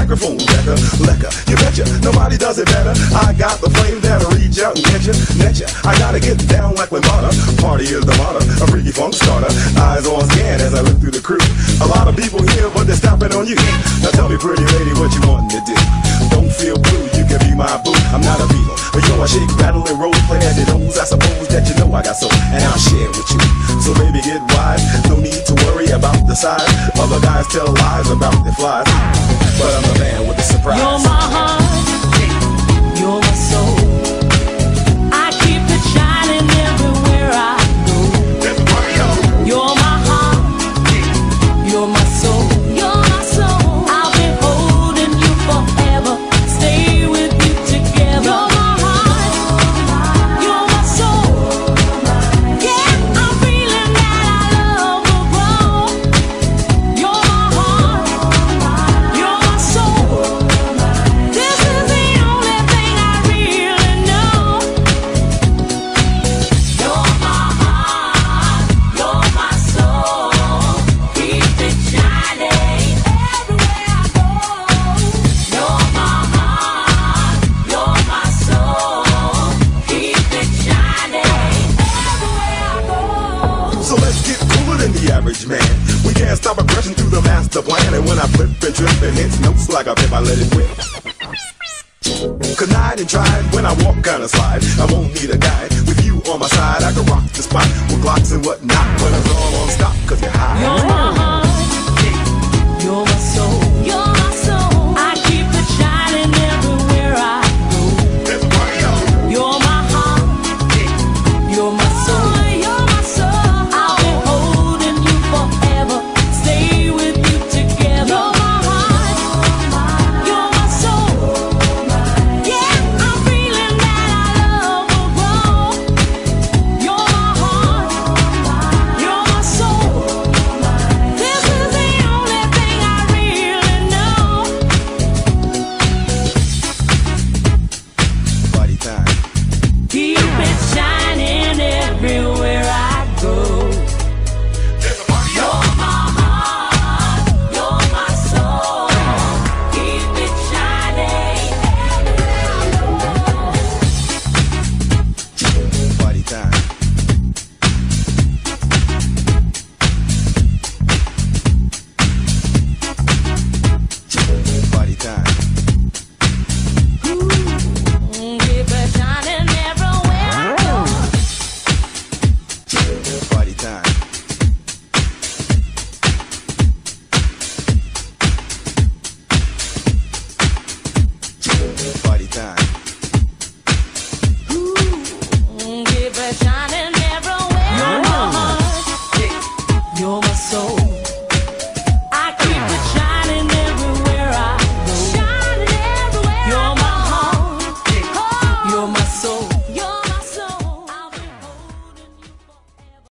microphone wrecker, lecker. You betcha, nobody does it better. I got the flame that'll reach out and get you, net you. I gotta get down like Lamada. Party is the motto, a freaky funk starter. Eyes on scan as I look through the crew. A lot of people here, but they're stopping on you. Now tell me, pretty lady, what you wantin' to do? Don't feel blue, you can be my boo. I'm not a Beatle, but yo, I shake, rattle, and roll, play as it knows. I suppose that you know I got soul, and I'll share with you. So baby, get wise. No need to worry about the size. Other guys tell lies about their flies, but I'm the man with the surprise. You're my heart, you're my soul. I keep it shining everywhere I go. You're my heart, you're my soul. You're my soul. I'll be holding you forever. Stay with you together. You're my heart, you're my soul. Yeah, I'm feeling that our love will grow. You're my heart, you're my soul. This is the only thing I really know. You're my heart, you're my soul. Keep it shining everywhere I go. You're my heart, you're my soul. Keep it shining everywhere I go. So let's get cooler than the average man. We can't stop aggression through the master plan. And when I flip and trip and hit notes like a pimp, I let it whip. Connive and try it when I walk kinda slide. I won't need a guide. With you on my side, I can rock the spot with Glocks and whatnot. When it's all on stop,